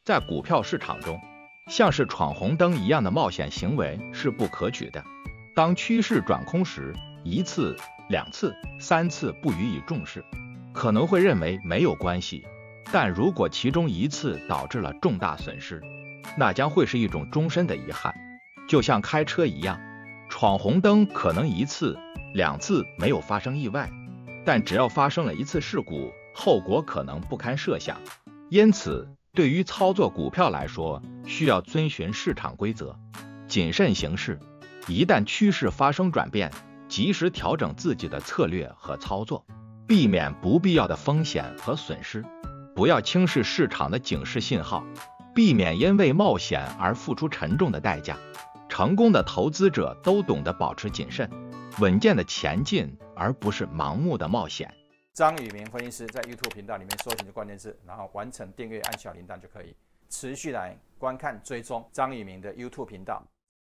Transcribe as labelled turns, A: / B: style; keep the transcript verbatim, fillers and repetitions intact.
A: 在股票市场中，像是闯红灯一样的冒险行为是不可取的。当趋势转空时，一次、两次、三次不予以重视，可能会认为没有关系，但如果其中一次导致了重大损失，那将会是一种终身的遗憾。就像开车一样，闯红灯可能一次、两次没有发生意外，但只要发生了一次事故，后果可能不堪设想。因此，对于操作股票来说，需要遵循市场规则，谨慎行事。一旦趋势发生转变，及时调整自己的策略和操作，避免不必要的风险和损失。不要轻视市场的警示信号，避免因为冒险而付出沉重的代价。成功的投资者都懂得保持谨慎，稳健的前进，而不是盲目的冒险。
B: 张宇明分析师在 YouTube 频道里面搜寻关键字，然后完成订阅，按小铃铛就可以持续来观看追踪张宇明的 YouTube 频道。